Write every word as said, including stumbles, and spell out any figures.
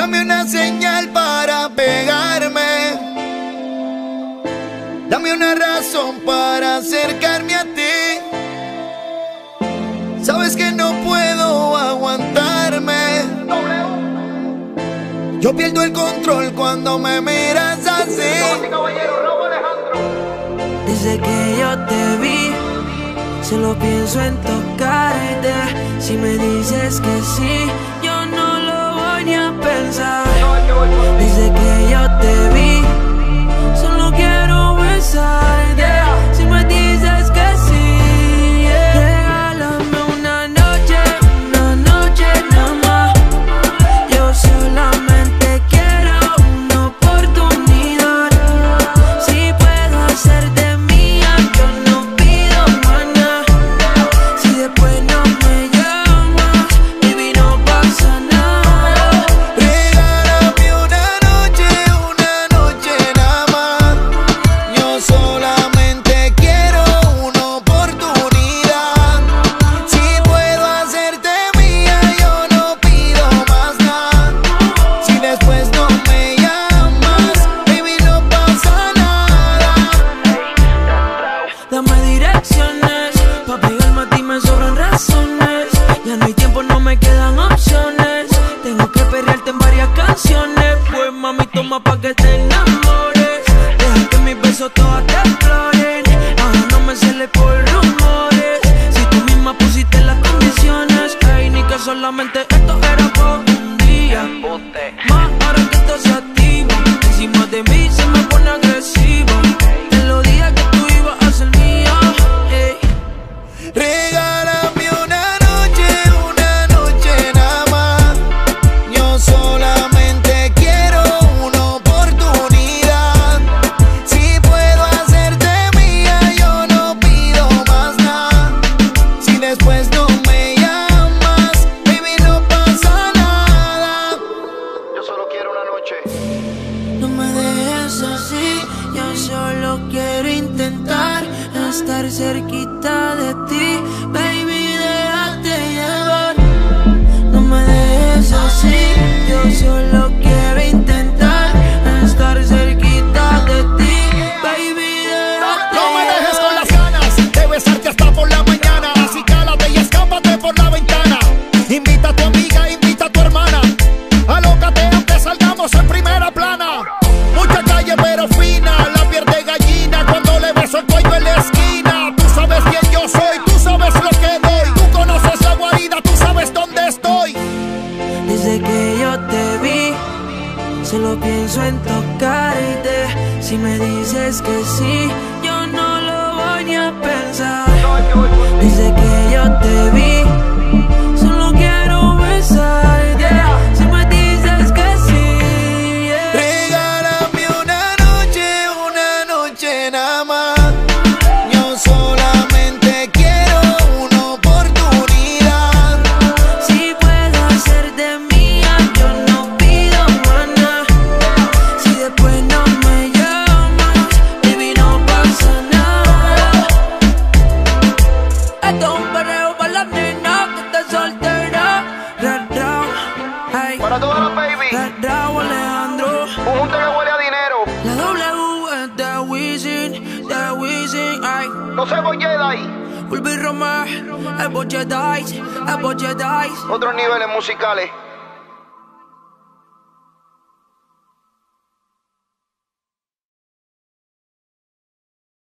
Dame una señal para pegarme. Dame una razón para acercarme a ti. Sabes que no puedo aguantarme. Yo pierdo el control cuando me miras así. Desde que yo te vi, solo pienso en tocarte. Si me dices que sí, yo no lo voy ni a pensar. Desde que yo te vi, solo quiero besarte. Si me dices que sí, yeah. Regálame una noche, una noche nada más. Yo solamente quiero una oportunidad. Si puedo hacerte mía, yo no pido más nada. Si después no me llamas, baby, no pasa nada. Regálame una noche, una noche nada más. Yo solamente quiero una oportunidad. Si puedo hacerte mía, yo no pido más nada. Si después no me llamas, baby, no pasa nada. Dame direcciones, pa' pegarme a ti me sobran razones. Ya no hay tiempo, no me quedan opciones. Tengo que perrearte en varias canciones. Pues mami, toma pa' que te enamores. Deja que mis besos todas te exploren. Ahora no me celes por rumores. Si tú misma pusiste las condiciones, ay, ni que solamente esto era por un día. Más ahora que esto se activa, encima de mí se me pone agresivo. Te lo dije que tú ibas a ser mía, ey. Regálame una noche, una noche nada más. Yo solamente quiero una oportunidad. Si puedo hacerte mía, yo no pido más nada. Si después no me llamas, baby, no pasa nada. Yo solo quiero una noche. No me dejes así, yo solo quiero intentar estar cerquita de ti, baby, déjate llevar. No me dejes así, yo solo quiero intentar estar cerquita de ti, baby, déjate No me dejes con llevar. las ganas de besarte hasta por la mañana. Así cálate y escápate por la ventana. Invita a tu amiga, invita a tu hermana. Alócate aunque salgamos en primera plana. Mucha calle pero fina, la piel de gallina cuando le beso el cuello en la esquina. Tú sabes quién yo soy, tú sabes lo que doy. Tú conoces la guarida, tú sabes dónde estoy. Desde que yo te vi, solo pienso en tocarte. Si me dices que sí, yo no lo voy ni a pensar. Desde que yo te vi, solo quiero besarte. Si me dices que sí, yeah. Regálame una noche, una noche nada más. Yo solamente quiero una oportunidad. Si puedo hacerte mía, yo no pido más nada. Si después no me llamas, baby, no pasa nada. Esto es un perreo para las nenas que está soltera. Red Raw, ay, Para todas las baby, Red Raw, Alejandro. un junte que huele a dinero. La W es de Wisin, de Wisin, ay. No se voy ahí. Ulvi Romar, el Boche Dice, el Boche Dice. Otros niveles musicales.